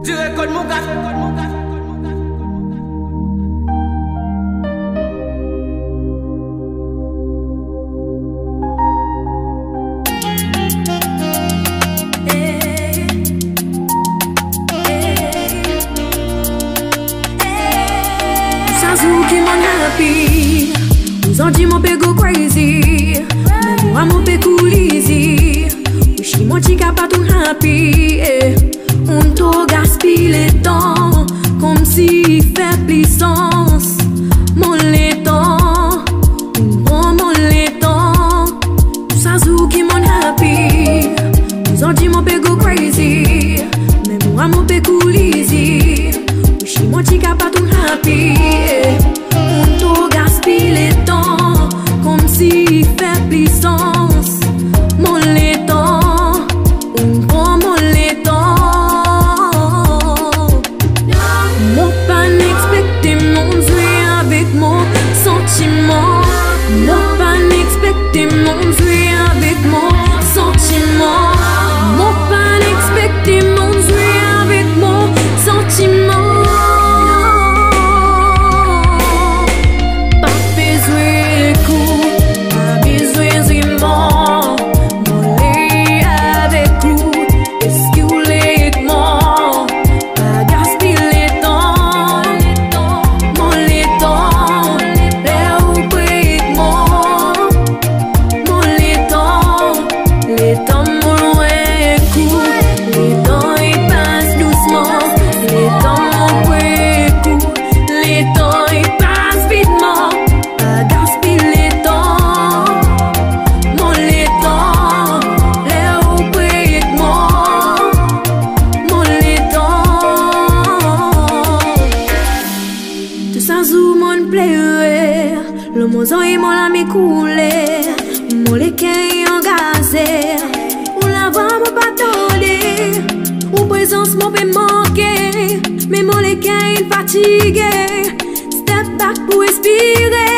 Os anti mon pe go crazy, men moi mon pe cool easy. Wish mon tika pas tout happy. On to gaspille le temps, comme si fait puissance. Mon letan, mon letan. Tout ça zou qui mon happy. Os anti mon pe go crazy, men moi mon pe cool easy. Wish mon tika pas tout happy. On to gaspille le temps, comme si fait puissance. Mon letan, on prend mon letan. Mon pas n'expecté mon jouer avec mon sentiment. Mon pas n'expecté mon jouer avec mon sentiment. Mon pas n'expecté mon jouer avec mon sentiment. Le mozon et mon ami coulé, mon lequin engazé. On la voit mon patolé, ou présence mon peut manquer. Mais mon lequin fatigué, step back pour respirer.